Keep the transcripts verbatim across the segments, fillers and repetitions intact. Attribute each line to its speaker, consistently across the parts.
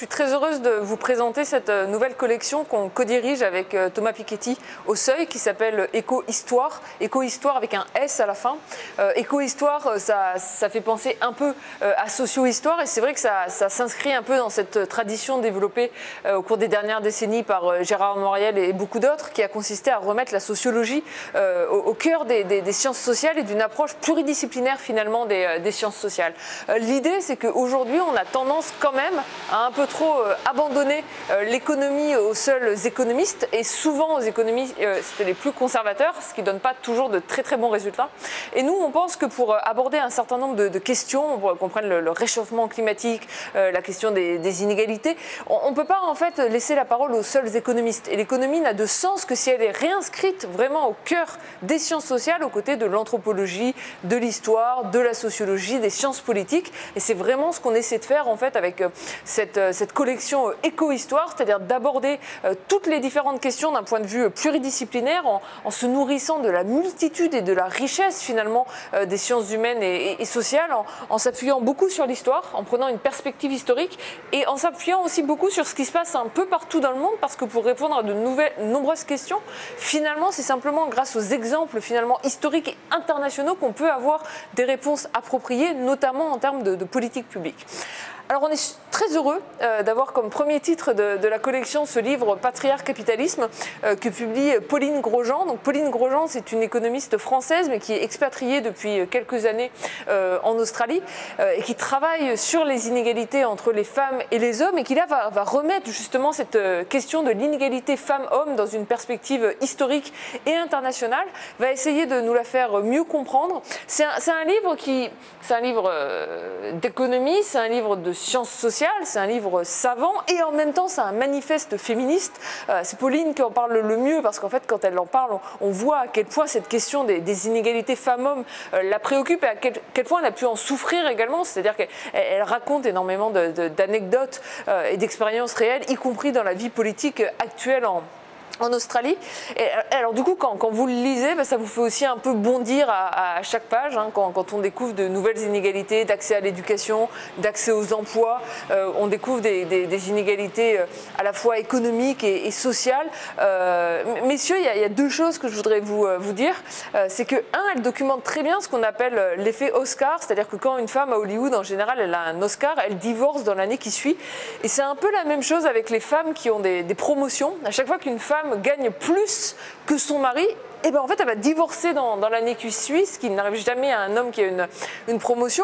Speaker 1: suis très heureuse de vous présenter cette nouvelle collection qu'on co-dirige avec Thomas Piketty au Seuil, qui s'appelle Éco-Histoire. Éco-Histoire avec un S à la fin. Euh, Éco-Histoire, ça, ça fait penser un peu euh, à socio-histoire, et c'est vrai que ça, ça s'inscrit un peu dans cette tradition développée euh, au cours des dernières décennies par euh, Gérard Moriel et beaucoup d'autres, qui a consisté à remettre la sociologie euh, au, au cœur des, des, des sciences sociales et d'une approche pluridisciplinaire finalement des, des sciences sociales. Euh, L'idée, c'est qu'aujourd'hui, on a tendance quand même à un peu trop euh, abandonner euh, l'économie aux seuls économistes, et souvent aux économistes, euh, c'était les plus conservateurs, ce qui ne donne pas toujours de très très bons résultats. Et nous, on pense que pour aborder un certain nombre de, de questions, pour qu'on prenne le, le réchauffement climatique, euh, la question des, des inégalités, on ne peut pas en fait laisser la parole aux seuls économistes. Et l'économie n'a de sens que si elle est réinscrite vraiment au cœur des sciences sociales, aux côtés de l'anthropologie, de l'histoire, de la sociologie, des sciences politiques. Et c'est vraiment ce qu'on essaie de faire en fait avec cette, cette collection Éco-Histoire, c'est-à-dire d'aborder euh, toutes les différentes questions d'un point de vue pluridisciplinaire, en, en se nourrissant de la multitude et de la richesse finalement euh, des sciences humaines et, et, et sociales, en, en s'appuyant beaucoup sur l'histoire, en prenant une perspective historique, et en s'appuyant aussi beaucoup sur ce qui se passe un peu partout dans le monde, parce que pour répondre à de nouvelles, nombreuses questions, finalement c'est simplement grâce aux exemples finalement historiques et internationaux qu'on peut avoir des réponses appropriées, notamment en termes de, de politique publique. Alors on est très heureux euh, d'avoir comme premier titre de, de la collection ce livre Patriarcat Capitalisme euh, que publie Pauline Grosjean. Donc Pauline Grosjean, c'est une économiste française mais qui est expatriée depuis quelques années euh, en Australie euh, et qui travaille sur les inégalités entre les femmes et les hommes, et qui là va, va remettre justement cette question de l'inégalité femmes-hommes dans une perspective historique et internationale, va essayer de nous la faire mieux comprendre. C'est un, c'est un livre qui, c'est un livre euh, d'économie, c'est un livre de sciences sociales, c'est un livre savant, et en même temps c'est un manifeste féministe. Euh, c'est Pauline qui en parle le mieux, parce qu'en fait quand elle en parle, on, on voit à quel point cette question des, des inégalités femmes-hommes euh, la préoccupe, et à quel, quel point elle a pu en souffrir également. C'est-à-dire qu'elle elle raconte énormément de, de, d'anecdotes euh, et d'expériences réelles, y compris dans la vie politique actuelle en en Australie. Et alors du coup, quand, quand vous le lisez, ben, ça vous fait aussi un peu bondir à, à chaque page, hein, quand, quand on découvre de nouvelles inégalités d'accès à l'éducation, d'accès aux emplois, euh, on découvre des, des, des inégalités euh, à la fois économiques et, et sociales. Euh, messieurs, il y, a, il y a deux choses que je voudrais vous, euh, vous dire. Euh, c'est que, un, elle documente très bien ce qu'on appelle l'effet Oscar, c'est-à-dire que quand une femme à Hollywood, en général, elle a un Oscar, elle divorce dans l'année qui suit. Et c'est un peu la même chose avec les femmes qui ont des, des promotions. À chaque fois qu'une femme gagne plus que son mari, et ben en fait elle va divorcer dans, dans l'année qui suit, ce qui n'arrive jamais à un homme qui a une, une promotion.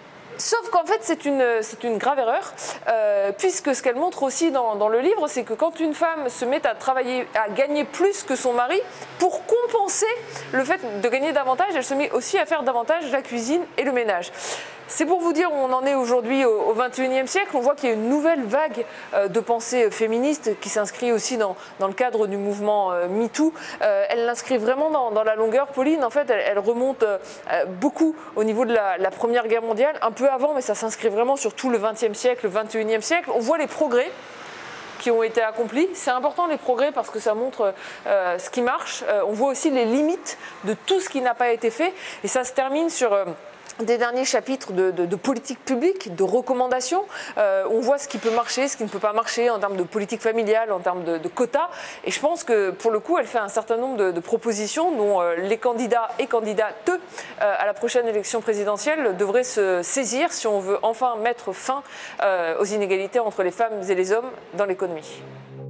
Speaker 1: Sauf qu'en fait, c'est une, c'est une grave erreur, euh, puisque ce qu'elle montre aussi dans, dans le livre, c'est que quand une femme se met à travailler, à gagner plus que son mari, pour compenser le fait de gagner davantage, elle se met aussi à faire davantage la cuisine et le ménage. C'est pour vous dire où on en est aujourd'hui au vingt et unième siècle. On voit qu'il y a une nouvelle vague euh, de pensée féministe qui s'inscrit aussi dans, dans le cadre du mouvement euh, MeToo. Euh, elle l'inscrit vraiment dans, dans la longueur. Pauline, en fait, elle, elle remonte euh, beaucoup au niveau de la, la Première Guerre mondiale, un peu avant, mais ça s'inscrit vraiment sur tout le vingtième siècle, le vingt et unième siècle. On voit les progrès qui ont été accomplis. C'est important les progrès parce que ça montre euh, ce qui marche. Euh, on voit aussi les limites de tout ce qui n'a pas été fait. Et ça se termine sur euh, des derniers chapitres de, de, de politique publique, de recommandations. Euh, on voit ce qui peut marcher, ce qui ne peut pas marcher en termes de politique familiale, en termes de, de quotas. Et je pense que pour le coup, elle fait un certain nombre de, de propositions dont euh, les candidats et candidates euh, à la prochaine élection présidentielle devraient se saisir si on veut enfin mettre fin euh, aux inégalités entre les femmes et les hommes dans l'économie.